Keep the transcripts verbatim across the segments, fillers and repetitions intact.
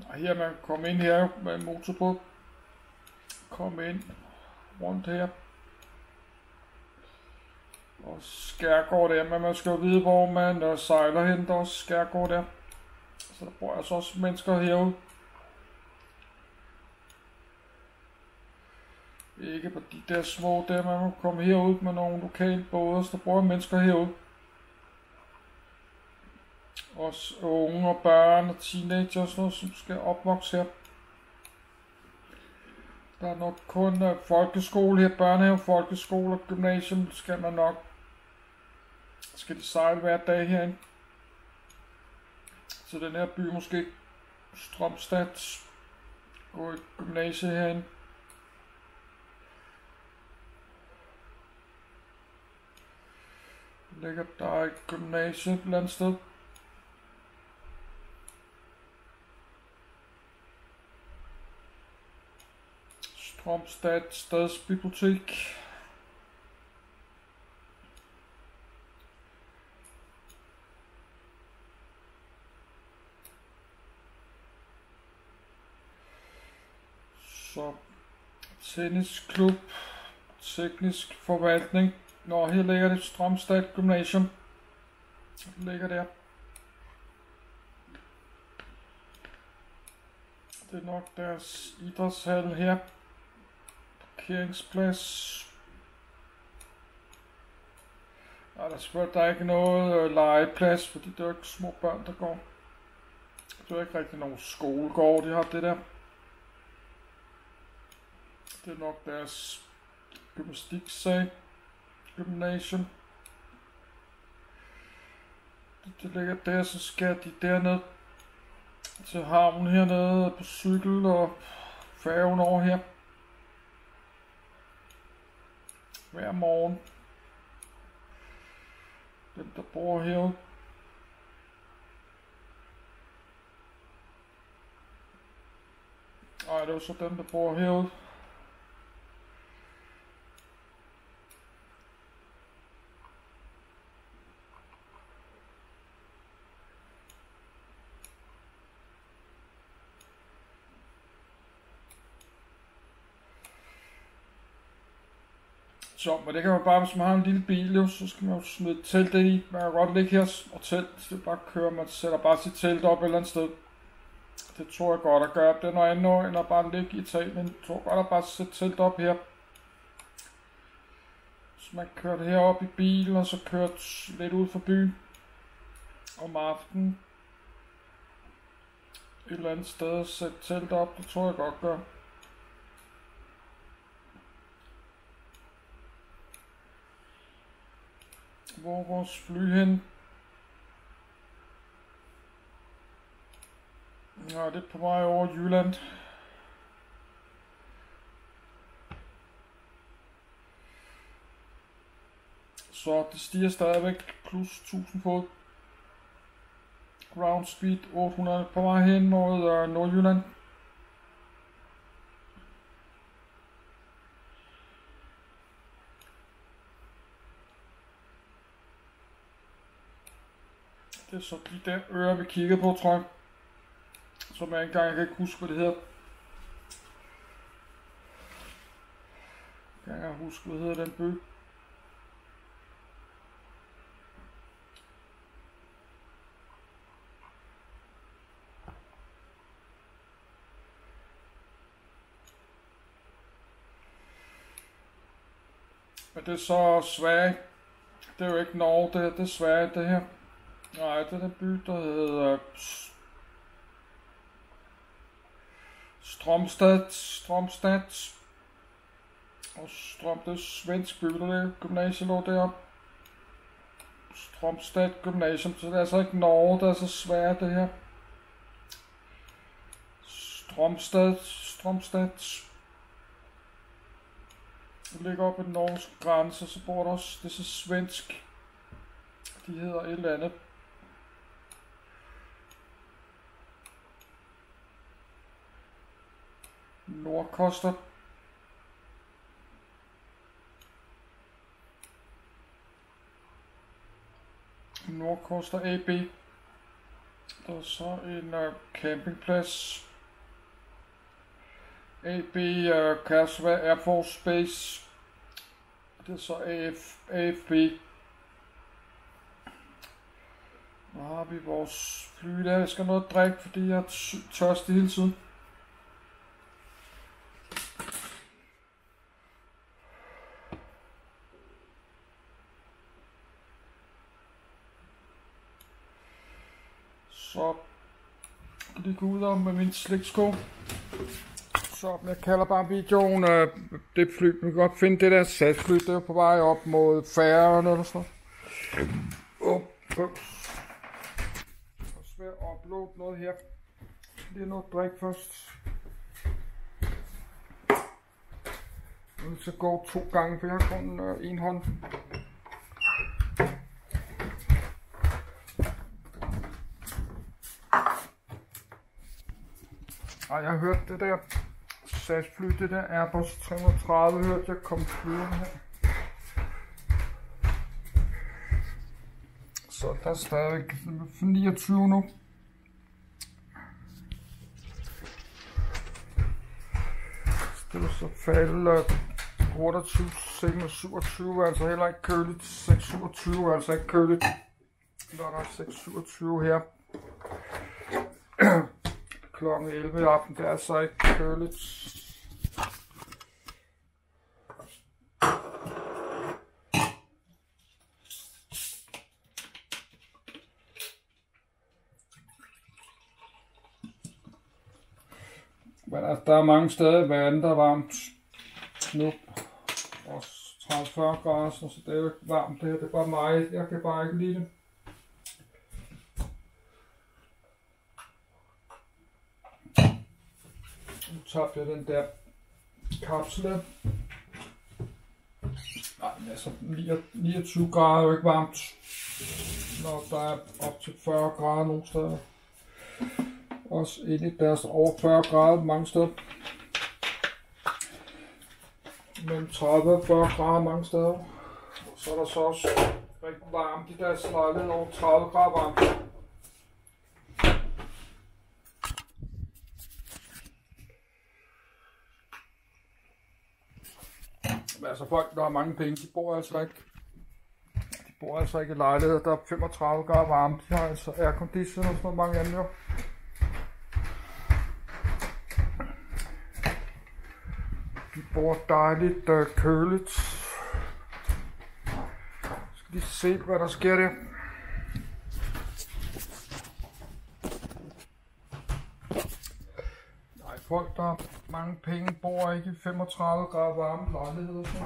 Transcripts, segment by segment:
Og her man komme ind her med en motor på. Kom ind rundt her. Og Skærgård der, men man skal jo vide, hvor man uh, sejler hen. Der er også Skærgård der. Så der bor altså også mennesker herude. Ikke på de der små der, man må komme herud med nogle lokale både, så der bor mennesker herude. Også unge og børn og teenager og sådan noget, som skal opvokse her. Der er nok kun uh, folkeskole her, børnehave, folkeskole og gymnasium skal man nok. Skal de sejle hver dag herinde. Så den her by måske Strømstad. Gå i gymnasiet herinde. Ligger der et gymnasie et eller andet sted. Strømstad Stadsbibliotek. Så tennisklub, teknisk forvaltning. Nå, her ligger det Strømstad Gymnasium. Det ligger der. Det er nok deres idrætshal her. Parkeringsplads. Ja, der er selvfølgelig der er ikke noget øh, legeplads, fordi det er ikke små børn, der går. Det er ikke rigtig nogen skolegård, de har det der. Det er nok deres gymnastiksal. Gymnasium. Det, det ligger der, så skal de derned til havnen hernede på cykel og færgen over her. Hver morgen. Dem der bor herude. Ej, det er så dem der bor herude. Så, men det kan man bare, hvis man har en lille bil, jo, så skal man jo smide teltet i. Man kan godt ligge her og telt, så det bare kører, man sætter bare sit telt op et eller andet sted. Det tror jeg godt at gøre. Det er noget andet, end at bare ligge i Italien. Jeg tror godt at bare sætte telt op her. Så man kører det herop i bilen, og så kører lidt ud for byen. Om aftenen. Et eller andet sted og sætte telt op, det tror jeg godt gør. Hvor er vores fly hen? Ja, det er på vej over Jylland. Så det stiger stadigvæk plus tusind fod. Ground speed otte hundrede på vej hen mod uh, Nordjylland. Det er så de der ører, vi kiggede på, tror jeg. Som jeg engang kan ikke huske, hvad det hedder. Jeg kan ikke huske, hvad hedder den by. Men det er så Sverige. Det er jo ikke Norge, det, her. Det er Sverige, det her. Nej, det er den by, der hedder Strømstad, Strømstad. Og Strøm, det er svensk by, der er gymnasiet lå deroppe. Strømstad Gymnasium, så det er altså ikke Norge, det er altså Sverige, det her. Strømstad, Strømstad. Det ligger oppe ved den norske grænse, så bor der også, det er så svensk. De hedder et eller andet. Nordkoster. Nordkoster A B. Der er så en uh, campingplads. A B uh, kan også være Air Force Base. Det er så A F, A F B. Nu har vi vores fly der. Jeg skal noget at drikke, fordi jeg er tørstig hele tiden. Så lige gå ud med min sliksko. Så jeg kalder bare videoen uh, det fly. Vi kan godt finde det der satsfly, det er på vej op mod Færøerne eller sådan noget. Oh, det er svært at uploade noget her. Lige noget drik først. Jeg skal gå to gange, for jeg har kun uh, en hånd. Ej, jeg har hørt det der S A S-fly, det der Airbus tre hundrede og tredive, hørte jeg kom flyvende her. Så der er stadig niogtyve nu. Det vil så falde otteogtyve, seks syvogtyve, altså heller ikke køligt. seks syvogtyve, altså ikke køligt. Der er seks syvogtyve her. Klokken elleve i aften, det er altså ikke køligt. Men altså, der er mange steder i verden, der er varmt nu. Også tredive til fyrre grader, så det er jo ikke varmt det her. Det er bare mig. Jeg kan bare ikke lide det. Nu tabte jeg den der kapsel. Nej, men altså niogtyve grader er jo ikke varmt, når der er op til fyrre grader nogle steder. Også inde i deres over fyrre grader mange steder. Mellem tredive og fyrre grader mange steder. Og så er der så også rigtig varmt i deres lejlighed, over tredive grader varmt. Men altså folk, der har mange penge, de bor altså ikke, de bor altså ikke i lejligheder, der er femogtredive grader varmt. De har altså aircondition og sådan mange andre. De bor dejligt uh, køligt. Skal lige se, hvad der sker der. Nej, folk, der har mange penge, bor ikke i femogtredive grader varme lejligheder. Så.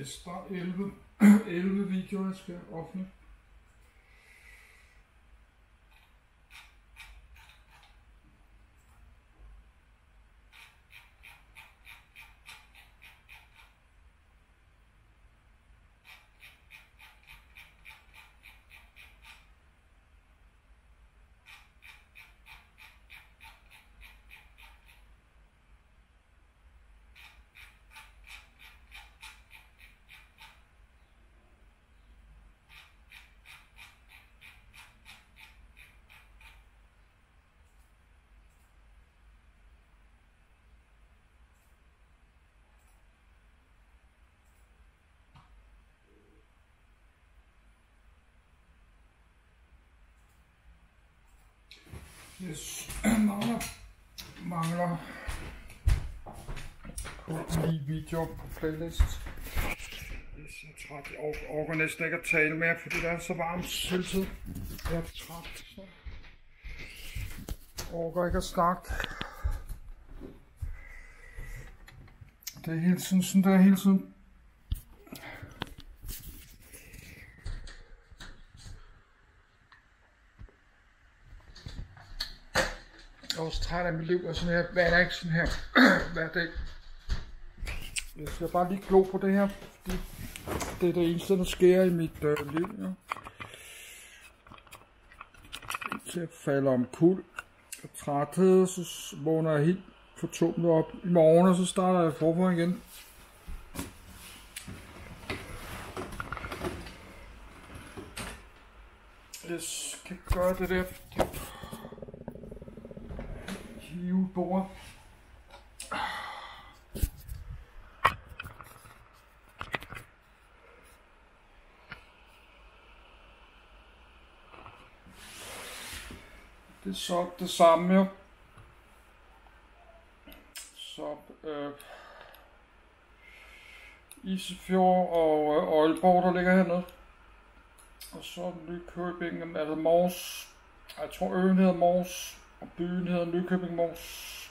Yes, der er elleve, elleve videoer, jeg skal offentligt. Yes, mangler, mangler på lige video på playlist. Yes, jeg er træt. Jeg orker næsten ikke at tale mere, fordi det er så varmt hele tiden. Jeg er træt. Så. Jeg orker ikke at snakke. Det er hele tiden sådan, det er hele tiden. Jeg er også træt af mit liv, og sådan her, hvad er ikke sådan her, hver dag. Jeg skal bare lige glo på det her, fordi det er det eneste, der sker i mit øh, liv. Ja. Til at falde om kul og træthed, så vågner jeg helt fortumlet op i morgen, og så starter jeg forfra igen. Jeg skal gøre det der hivebord. Det er så det samme jo. Så øh, Isefjord og øh, Aalborg, der ligger hernede. Og så Nykøbing, altså Mors. Jeg tror øen hedder Mors, og byen hedder Nykøbing Mors.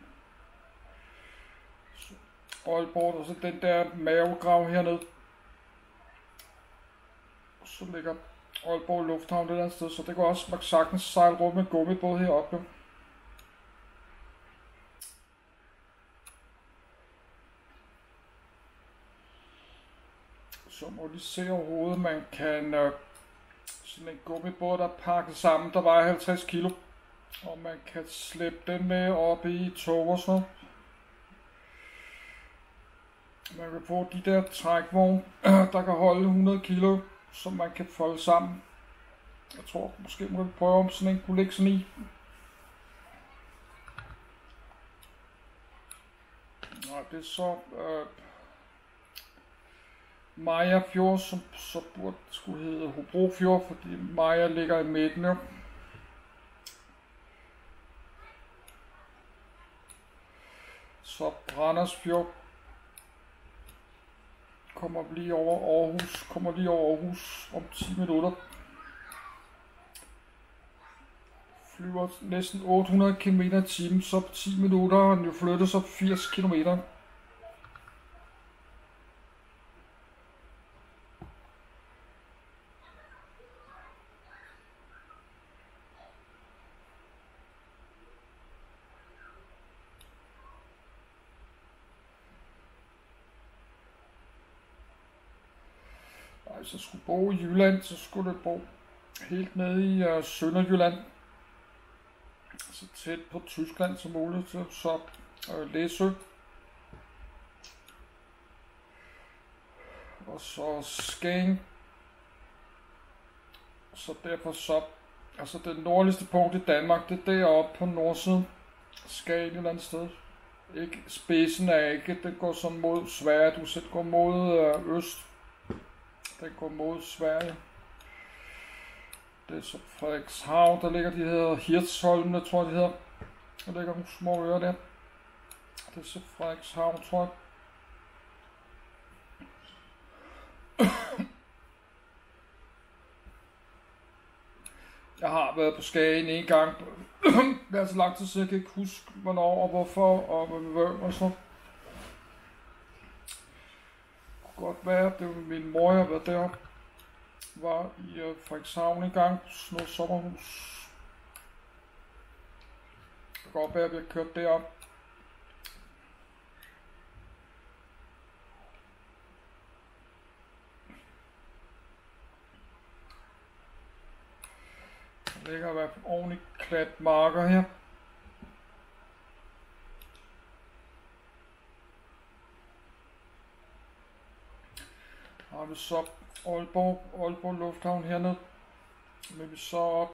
Så Aalborg, og så den der mavegrav hernede. Og så ligger Aalborg Lufthavn det der sted, så det går også nok sagtens sejle rundt med gummibåd heroppe. Så må lige se overhovedet, man kan øh, sådan en gummibåd, der er pakket sammen, der vejer halvtreds kilo, og man kan slæbe den med op i tog og sådan noget. Man kan få de der trækvogne, der kan holde hundrede kilo, som man kan folde sammen. Jeg tror måske må vi prøve, om sådan en kunne ligge sådan i. Nej, det er så øh, Maja Fjord, som så burde skulle hedde Hobro Fjord, fordi Maja ligger i midten jo. Så Randers Fjord kommer lige over Aarhus, kommer lige over Aarhus om ti minutter. Flyver næsten otte hundrede kilometer i timen, så på ti minutter har den jo flyttet sig firs kilometer. Hvis jeg skulle bo i Jylland, så skulle jeg bo helt nede i uh, Sønderjylland. Så tæt på Tyskland som muligt, så, så uh, Læsø. Og så Skagen. Så derfor så, altså det nordligste punkt i Danmark, det er deroppe på nordsiden. Skagen et eller andet sted. Ikke, spidsen er ikke, det går sådan mod Sverige, du selv går mod uh, øst. Den går mod Sverige. Det er så Frederikshavn, der ligger, de hedder Hirtsholm, jeg tror de hedder. Der ligger nogle små øer der. Det er så Frederikshavn, tror jeg. Jeg har været på Skagen en gang. Det er så lang tid, så jeg kan ikke huske, hvornår og hvorfor og hvad og så. godt være, det var min mor, jeg var deroppe. Var i uh, Frederikshavn en gang, sådan noget sommerhus. Det kan godt være, at vi har kørt derop. Der ligger i hvert fald ordentligt klat marker her. Har vi så Aalborg, Aalborg Lufthavn hernede. Men vi så op